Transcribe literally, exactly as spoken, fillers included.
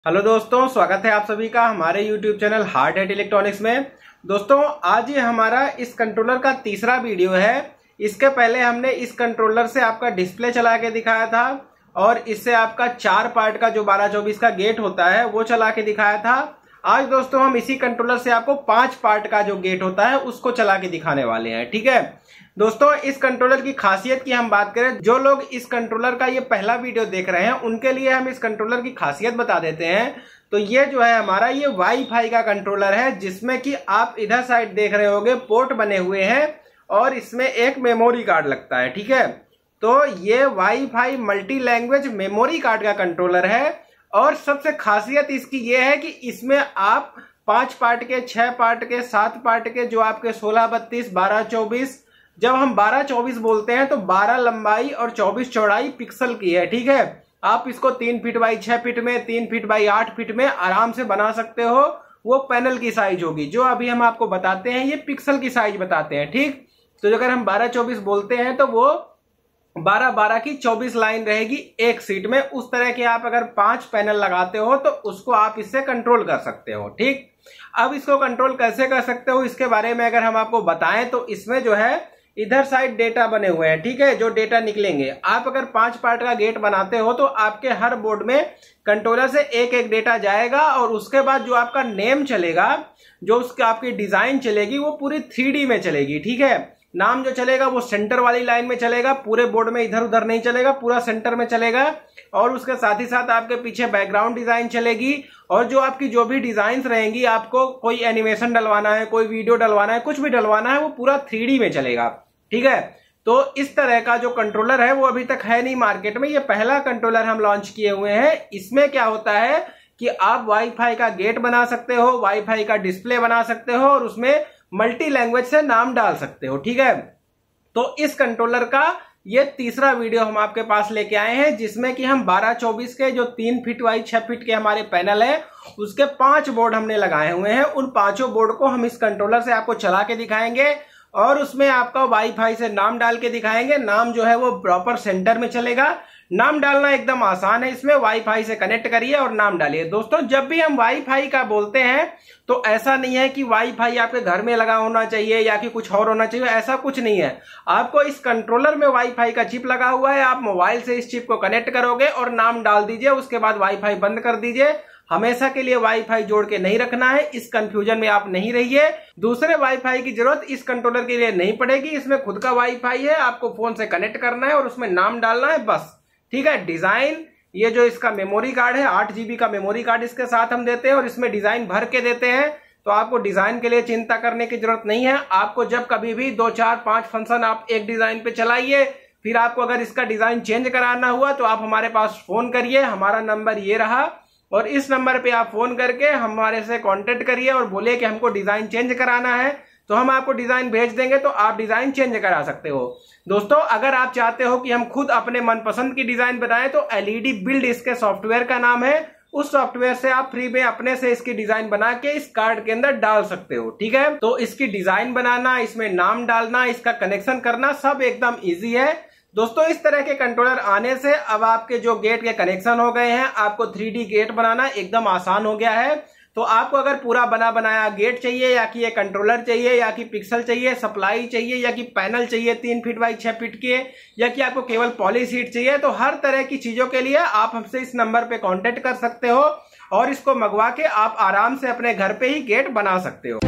Hello दोस्तों, स्वागत है आप सभी का हमारे YouTube channel heart at electronics में। दोस्तों, आज ये हमारा इस कंट्रोलर का तीसरा वीडियो है। इसके पहले हमने इस कंट्रोलर से आपका डिस्प्ले चला के दिखाया था और इससे आपका चार पार्ट का जो बारह चौबीस का गेट होता है वो चला के दिखाया था। आज दोस्तों हम इसी कंट्रोलर से आपको पांच पार्ट का जो गेट होता है उसको चला के दिखाने वाले हैं। ठीक है दोस्तों, इस कंट्रोलर की खासियत की हम बात करें, जो लोग इस कंट्रोलर का ये पहला वीडियो देख रहे हैं उनके लिए हम इस कंट्रोलर की खासियत बता देते हैं। तो ये जो है हमारा ये वाईफाई का कंट्रोलर है, जिसमें कि आप इधर साइड देख रहे होंगे पोर्ट बने हुए हैं और इसमें एक मेमोरी कार्ड लगता है। ठीक है, तो ये wifi multi language memory card का कंट्रोलर है और सबसे खासियत इसकी ये है कि इसमें आप पांच पार्ट के, छह पार्ट के, सात पार्ट के, जो आपके सोलह बत्तीस बारह चौबीस, जब हम बारह चौबीस बोलते हैं तो बारह लंबाई और चौबीस चौड़ाई पिक्सल की है। ठीक है, आप इसको तीन फीट बाई छह फीट में, तीन फीट बाई आठ फीट में आराम से बना सकते हो। वो पैनल की साइज होगी जो अभी हम आपको बताते हैं, ये पिक्सल की साइज बताते हैं। ठीक, तो अगर हम बारह चौबीस बोलते हैं तो वो बारह बारह की चौबीस लाइन रहेगी एक सीट में। उस तरह के आप अगर पांच पैनल लगाते हो तो उसको आप इससे कंट्रोल कर सकते हो। ठीक, अब इसको कंट्रोल कैसे कर सकते हो इसके बारे में अगर हम आपको बताएं तो इसमें जो है इधर साइड डेटा बने हुए हैं। ठीक है, जो डेटा निकलेंगे, आप अगर पांच पार्ट का गेट बनाते हो तो आपके हर बोर्ड में कंट्रोलर से एक एक डेटा जाएगा और उसके बाद जो आपका नेम चलेगा, जो उसकी आपकी डिजाइन चलेगी वो पूरी थ्री डी में चलेगी। ठीक है, नाम जो चलेगा वो सेंटर वाली लाइन में चलेगा, पूरे बोर्ड में इधर उधर नहीं चलेगा, पूरा सेंटर में चलेगा। और उसके साथ ही साथ आपके पीछे बैकग्राउंड डिजाइन चलेगी और जो आपकी जो भी डिजाइन रहेंगी, आपको कोई एनिमेशन डलवाना है, कोई वीडियो डलवाना है, कुछ भी डलवाना है, वो पूरा थ्री डी में चलेगा। ठीक है, तो इस तरह का जो कंट्रोलर है वो अभी तक है नहीं मार्केट में, ये पहला कंट्रोलर हम लॉन्च किए हुए हैं। इसमें क्या होता है कि आप वाईफाई का गेट बना सकते हो, वाईफाई का डिस्प्ले बना सकते हो और उसमें मल्टी लैंग्वेज से नाम डाल सकते हो। ठीक है, तो इस कंट्रोलर का ये तीसरा वीडियो हम आपके पास लेके आए हैं, जिसमें कि हम बारह चौबीस के जो तीन फीट बाई छह फीट के हमारे पैनल है उसके पांच बोर्ड हमने लगाए हुए हैं। उन पांचों बोर्ड को हम इस कंट्रोलर से आपको चला के दिखाएंगे और उसमें आपका वाईफाई से नाम डाल के दिखाएंगे। नाम जो है वो प्रॉपर सेंटर में चलेगा। नाम डालना एकदम आसान है, इसमें वाईफाई से कनेक्ट करिए और नाम डालिए। दोस्तों, जब भी हम वाईफाई का बोलते हैं तो ऐसा नहीं है कि वाईफाई आपके घर में लगा होना चाहिए या कि कुछ और होना चाहिए, ऐसा कुछ नहीं है। आपको इस कंट्रोलर में वाईफाई का चिप लगा हुआ है, आप मोबाइल से इस चिप को कनेक्ट करोगे और नाम डाल दीजिए, उसके बाद वाईफाई बंद कर दीजिए। हमेशा के लिए वाईफाई जोड़ के नहीं रखना है, इस कंफ्यूजन में आप नहीं रहिए। दूसरे वाईफाई की जरूरत इस कंट्रोलर के लिए नहीं पड़ेगी, इसमें खुद का वाईफाई है, आपको फोन से कनेक्ट करना है और उसमें नाम डालना है, बस। ठीक है, डिजाइन, ये जो इसका मेमोरी कार्ड है, आठ जीबी का मेमोरी कार्ड इसके साथ हम देते हैं और इसमें डिजाइन भर के देते हैं, तो आपको डिजाइन के लिए चिंता करने की जरूरत नहीं है। आपको जब कभी भी दो चार पांच फंक्शन आप एक डिजाइन पे चलाइए, फिर आपको अगर इसका डिजाइन चेंज कराना हुआ तो आप हमारे पास फोन करिए। हमारा नंबर ये रहा और इस नंबर पे आप फोन करके हमारे से कांटेक्ट करिए और बोलिए कि हमको डिजाइन चेंज कराना है, तो हम आपको डिजाइन भेज देंगे, तो आप डिजाइन चेंज करा सकते हो। दोस्तों, अगर आप चाहते हो कि हम खुद अपने मनपसंद की डिजाइन बनाएं तो एलईडी बिल्ड इसके सॉफ्टवेयर का नाम है। उस सॉफ्टवेयर से आप फ्री में अपने से इसकी डिजाइन बना के इस कार्ड के अंदर डाल सकते हो। ठीक है, तो इसकी डिजाइन बनाना, इसमें नाम डालना, इसका कनेक्शन करना सब एकदम ईजी है। दोस्तों, इस तरह के कंट्रोलर आने से अब आपके जो गेट के कनेक्शन हो गए हैं, आपको थ्री डी गेट बनाना एकदम आसान हो गया है। तो आपको अगर पूरा बना बनाया गेट चाहिए या कि ये कंट्रोलर चाहिए या कि पिक्सल चाहिए, सप्लाई चाहिए या कि पैनल चाहिए तीन फीट बाई छह फीट के, या कि आपको केवल पॉली शीट चाहिए, तो हर तरह की चीजों के लिए आप हमसे इस नंबर पे कांटेक्ट कर सकते हो और इसको मंगवा के आप आराम से अपने घर पे ही गेट बना सकते हो।